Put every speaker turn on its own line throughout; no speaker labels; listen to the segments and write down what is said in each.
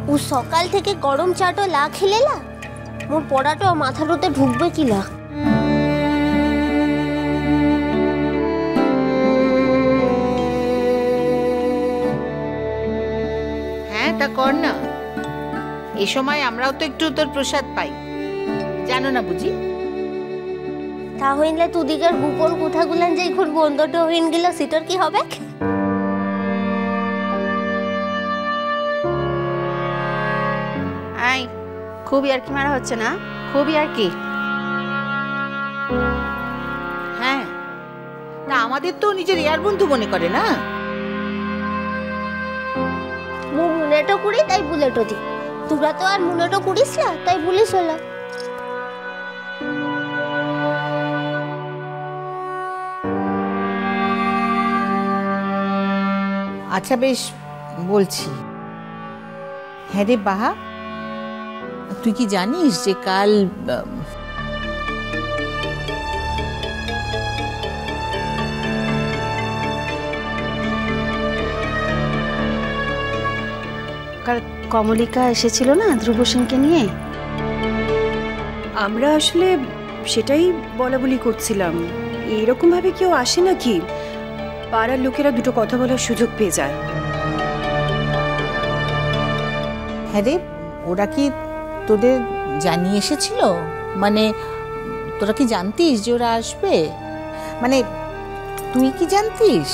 ও সকাল থেকে গরম চাটো লা খেলেলা মোর পড়াটা মাথারতে ঢুকবে কিলা।
হ্যাঁ তা কর না, এই সময় আমরাও তো একটু তোর প্রসাদ পাই, জানো না বুঝি?
তা হইলে তুদিকের গোপন কথাগুলান যে এখন বন্ধটা হইন গেল সেটার কি হবে?
আই খুবই আর কি মারা হচ্ছে না, খুবই আর কি।
হ্যাঁ না, আমাদের তো নিজের ইয়ার বন্ধু মনে করে না।
মু মনেটো করি তাই বুলেটো দি, তোরা তো আর মনেটো করিস না তাই বলিস হলো।
আচ্ছা বেশ, বলছি। হ্যাঁ রে বাহা, তুই কি জানিস যে কাল
কাল কমলিকা এসেছিল না ধ্রুব সিংকে নিয়ে?
আমরা আসলে সেটাই বলা বলি করছিলাম, এইরকম ভাবে কেউ আসে নাকি? পাড়ার লোকেরা দুটো কথা বলার সুযোগ পেয়ে যায়।
হ্যাঁ রে, ওরা কি তোদের জানিয়ে এসেছিল? মানে তোরা কি জানতিস যে ওরা আসবে? মানে তুই কি জানতিস?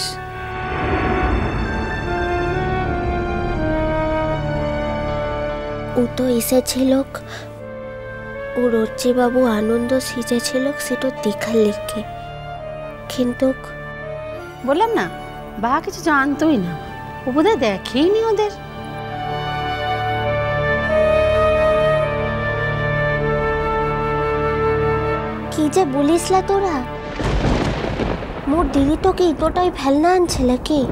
ও তো এসেছিল, ও রজ্জি বাবু আনন্দ সিজেছিল সেটা দেখার লিখে, কিন্তু
বললাম না বাহা কিছু জানতোই না, ও বোধহয় দেখেইনি ওদের।
কি যে বলিসলা তোরা, মোর দিদি তোকে এতটাই ফেলনা আনছিল কি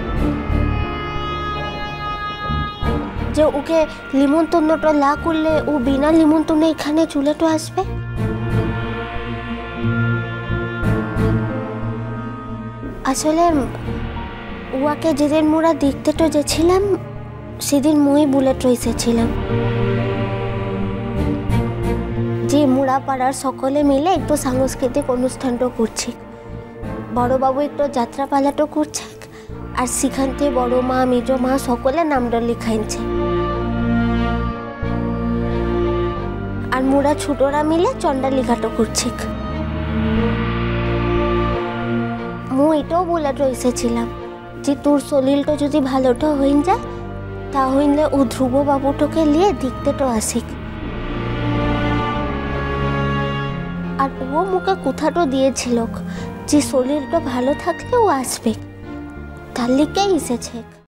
যে ওকে লিমন্ত্রণটা লা করলে ও বিনা লিমন্ত্রণে এখানে চুলেটো আসবে? আসলে ওয়াকে যেদিন মোরা দেখতে তো যেছিলাম সেদিন মই বুলেট রয়েছেছিলাম যে মোরা পাড়ার সকলে মিলে একটু সাংস্কৃতিক অনুষ্ঠানটা করছি, বড়বাবু একটু যাত্রা পালাটো করছে আর সেখান থেকে বড় মা মেজ মা সকলে নামটা লিখাইছে আর মোরা ছোটরা মিলে চন্ডা লেখাটা করছে। মু এটাও বলে রয়েছেছিলাম যে তোর শরীরটা যদি ভালোটা হইন যায় তা হইলে ও ধ্রুব বাবুটাকে নিয়ে দেখতে তো আসিক, আর ও মুখে কথাটা দিয়েছিল যে শরীরটা ভালো থাকলে ও আসবে, তার লিখেই এসেছে।